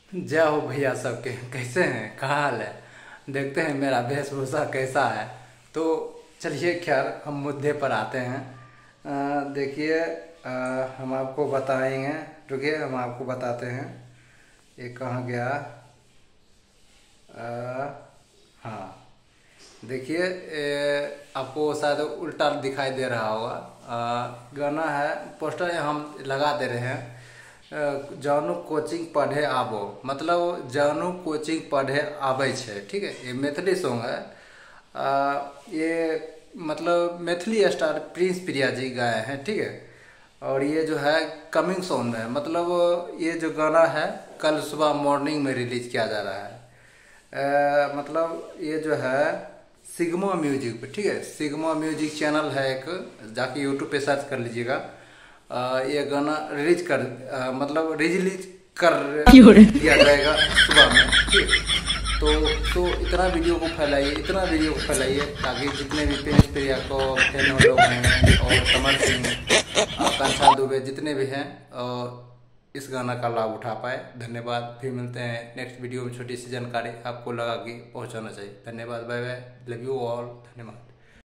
जय हो भैया सबके। कैसे हैं, कहाँ हाल है? देखते हैं मेरा वेशभूषा कैसा है। तो चलिए, खैर हम मुद्दे पर आते हैं। देखिए, हम आपको बताएंगे। रुकिए, हम आपको बताते हैं। ये कहाँ गया? हाँ, देखिए, आपको शायद उल्टा दिखाई दे रहा होगा। गाना है, पोस्टर हम लगा दे रहे हैं। जानू कोचिंग पढ़े आबो, मतलब जानू कोचिंग पढ़े आबै छे। ठीक है, ये मैथिली सॉन्ग है। ये मतलब मैथिली स्टार प्रिंस प्रिया जी गाए हैं। ठीक है, और ये जो है कमिंग सॉन्ग है, मतलब ये जो गाना है कल सुबह मॉर्निंग में रिलीज किया जा रहा है। मतलब ये जो है सिग्मा म्यूजिक पे। ठीक है, सिग्मा म्यूजिक चैनल है एक, जाके यूट्यूब पे सर्च कर लीजिएगा। ये गाना रिलीज कर मतलब रिलीज कर दिया जाएगा सुबह में। ठीक है, तो इतना वीडियो को फैलाइए, इतना वीडियो को फैलाइए, ताकि जितने भी प्रिंस प्रिया को फैन लोग हैं और समर सिंह, आकांक्षा दुबे, जितने भी हैं इस गाना का लाभ उठा पाए। धन्यवाद। फिर मिलते हैं नेक्स्ट वीडियो में। छोटी सी जानकारी आपको लगा कि पहुंचाना चाहिए। धन्यवाद। Bye bye. Love you all. धन्यवाद।